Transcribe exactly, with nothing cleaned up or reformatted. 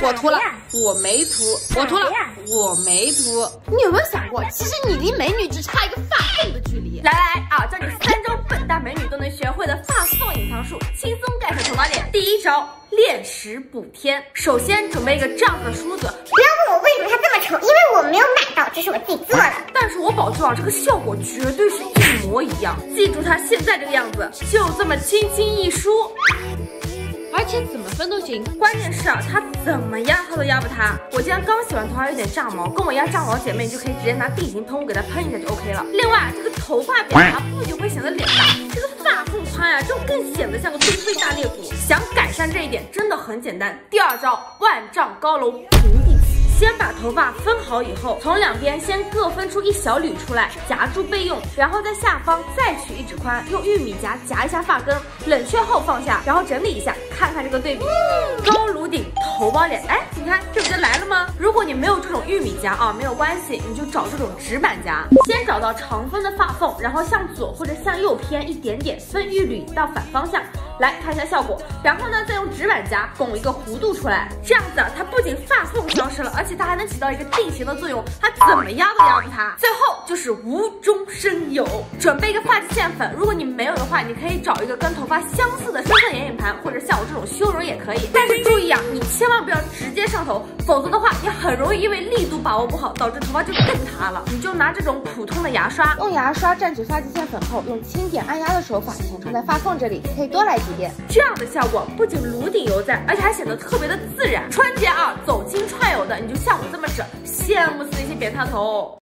我涂了，我没涂，我涂了，我没涂。你有没有想过，其实你离美女只差一个发缝的距离？ 来来啊，教你三招笨蛋美女都能学会的发缝隐藏术，轻松盖过头发脸。第一招，练时补天。首先准备一个这样的梳子， 不要问我为什么它这么丑，因为我没有买到，这是我自己做的。 但是我保证啊，这个效果绝对是一模一样。记住它现在这个样子，就这么轻轻一梳。 而且怎么分都行， 关键是啊，它怎么压它都压不塌。我今天刚洗完头发，有点炸毛，跟我一样炸毛姐妹，你就可以直接拿定型喷雾给它喷一下就 OK 了。另外，这个头发扁它不仅会显得脸大，这个发缝宽呀、啊，就更显得像个东非大裂谷。想改善这一点，真的很简单。第二招，万丈高楼平地起。先把头发分好以后，从两边先各分出一小缕出来，夹住备用。然后在下方再取一指宽，用玉米夹夹一下发根，冷却后放下，然后整理一下，看看这个对比，高颅顶，头包脸，哎，你看这不就来了吗？如果你没有这种玉米夹啊，没有关系，你就找这种直板夹。先找到长分的发缝，然后向左或者向右偏一点点，分一缕到反方向。来看一下效果，然后呢，再用直板夹拱一个弧度出来，这样子它不仅发缝消失了，而且它还能起到一个定型的作用，它怎么压都压不塌。最后就是无中生有，准备一个发际线粉，如果你没有的话，你可以找一个跟头发相似的深色眼影盘，或者像我这种修容也可以。但是注意啊，你千万不要直接上头，否则的话，你很容易因为力度把握不好，导致头发就更塌了。你就拿这种普通的牙刷，用牙刷蘸取发际线粉后，用轻点按压的手法填充在发缝这里，可以多来几遍。这样的效果不仅颅顶犹在，而且还显得特别的自然。春节啊，走亲串友的，你就像我这么整，羡慕死那些扁塌头。